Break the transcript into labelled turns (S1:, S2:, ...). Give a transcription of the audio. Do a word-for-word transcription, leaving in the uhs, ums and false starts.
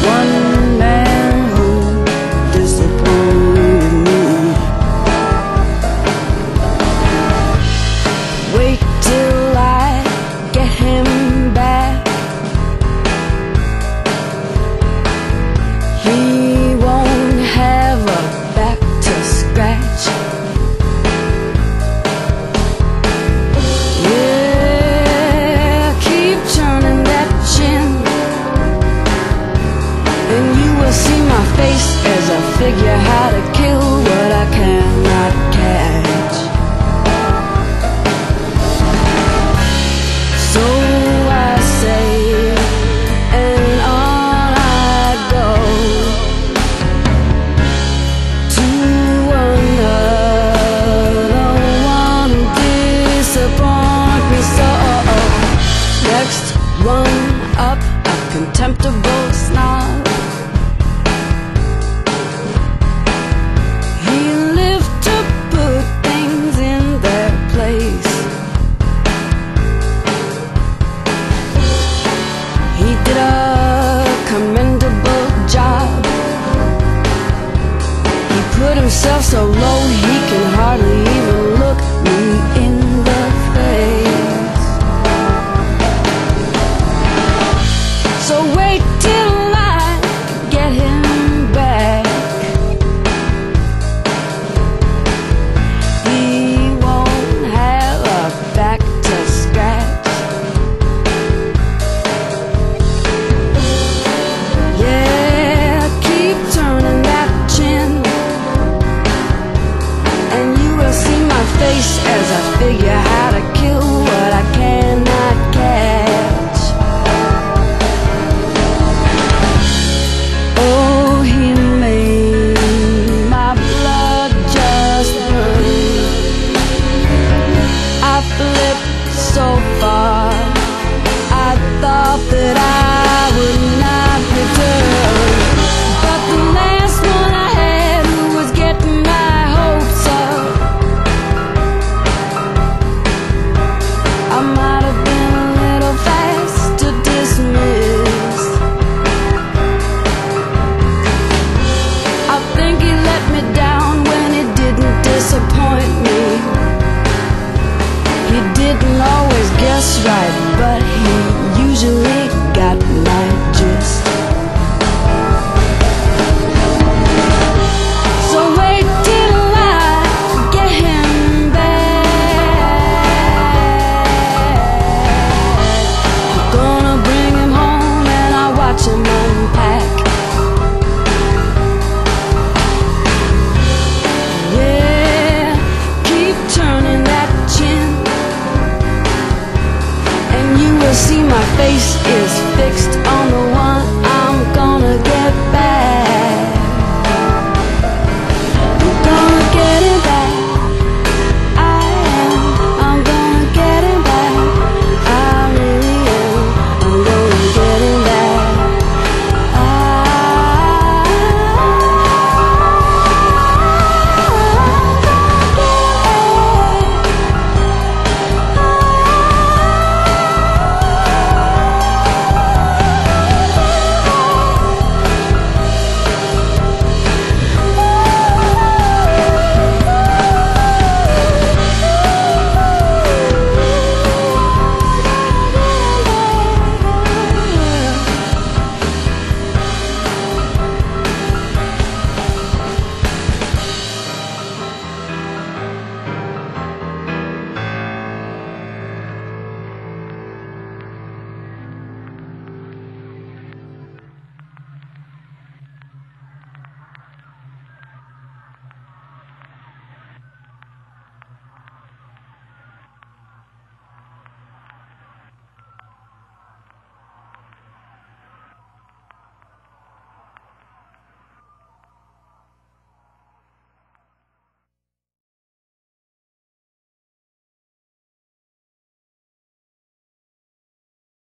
S1: one man who disappointed me. Wait till I get him back. He won't have a back to scratch. Yeah, keep turning that chin, and you will see my face as I figure how to kill what I cannot catch. So I say, and on I go to another one who disappoint me so. Next one up, a contemptible snob. He lived to put things in their place. He did a commendable job. He put himself so low he can hardly even look me in the face. So wait till I get him back. He won't have a back to scratch. Yeah, keep turning that chin, and you will see my face as I figure how to kill what I cannot catch. Oh, he made my blood just burn. I flipped so far, I thought that I would not return. But the last one I had who was getting my hopes up, I might have been a little fast to dismiss. I think he let me down when he didn't disappoint me. He didn't always guess right, but he usually got my gist. So wait till I get him back. I'm gonna bring him home and I'll watch him unpack. Yeah, keep turning that chin, and you will see my face is fixed on the one I'm gonna get back.